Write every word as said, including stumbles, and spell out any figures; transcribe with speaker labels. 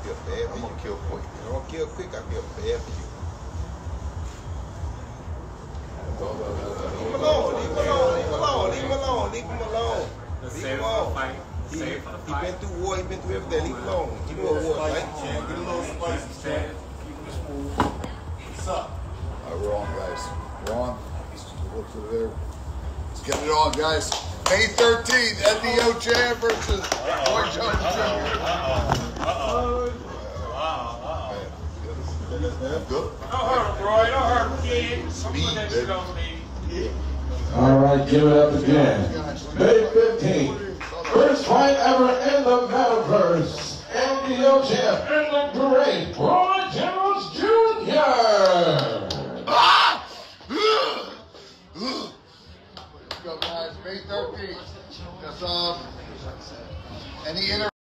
Speaker 1: feel bad for you. I'm gonna kill quick. If I don't kill quick, I feel bad for you. Leave him alone, leave him alone, leave him alone, leave him alone, leave him alone. Leave him alone. He, he been through war, he been through everything. Leave him alone. He know war, right?
Speaker 2: Get a little spicy, Chad. Keep it smooth. What's up?
Speaker 3: All right, we're on, guys. We're on. Look to there. Let's get it on, guys. May thirteenth, N D O Champ versus Roy Jones Junior
Speaker 2: Uh-oh. Uh-oh.
Speaker 3: Good.
Speaker 2: Don't hurt him, Roy. Don't hurt him, kid.
Speaker 3: Speed,
Speaker 2: that shit on me.
Speaker 4: All right, give it up again. May fifteenth, first fight ever in the Metaverse. N D O Champ and the great Roy Jones Junior
Speaker 3: Ah! Let's go, guys. May thirteenth. That's um. Any inter